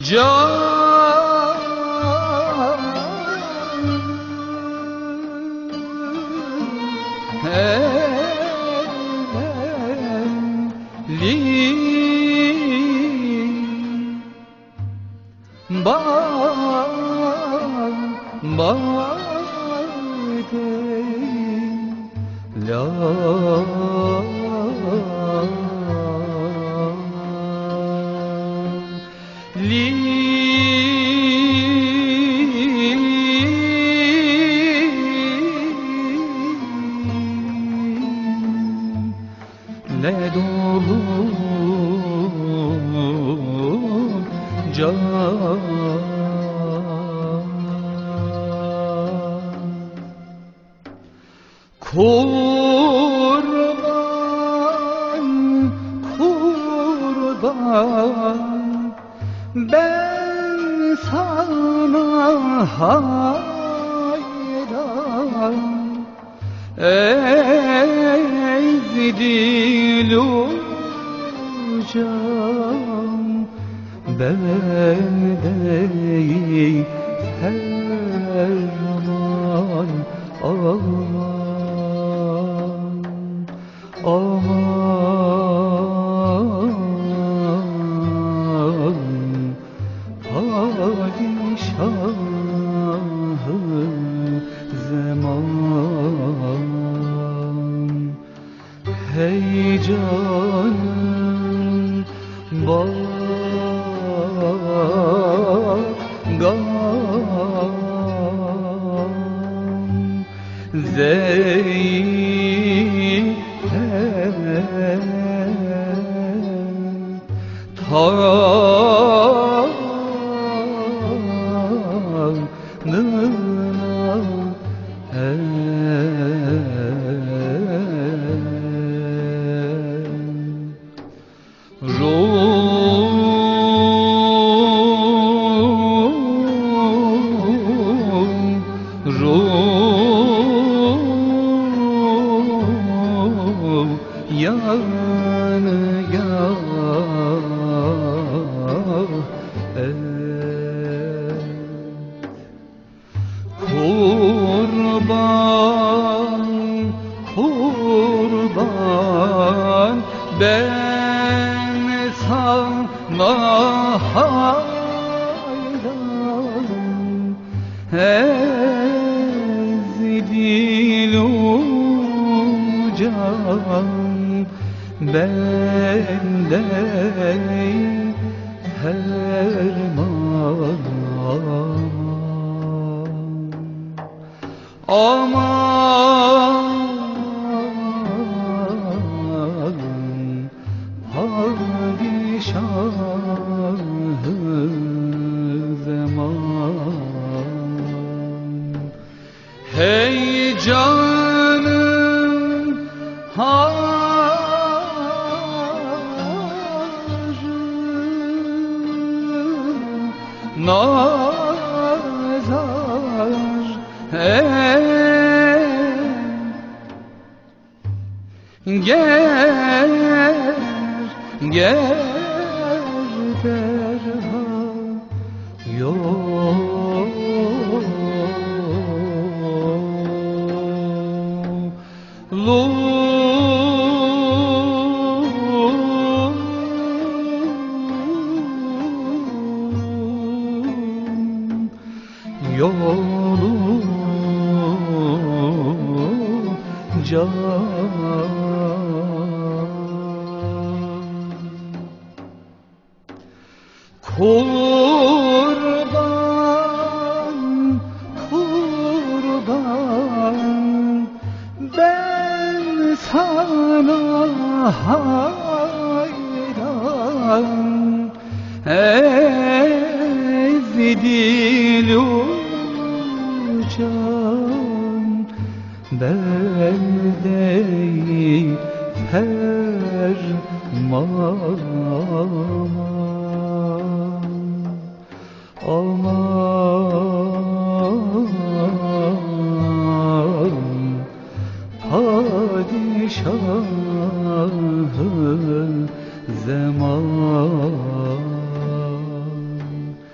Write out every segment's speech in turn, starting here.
Can li ba de la li ne dolu can kurban kurban ben sana hayran ezdilucan bendey her zaman aman aman padişahı zaman hey canım bağım Zeynep kurban kurban ben sana hayran ezdilucan bendey herman aman padişahı zaman hey canım nazar gel derhal yolunca kurban kurban ben sana hayran ezdilucan bendey ferman aman padişahı zaman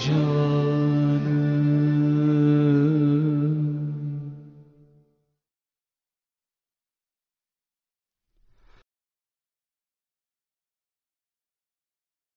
can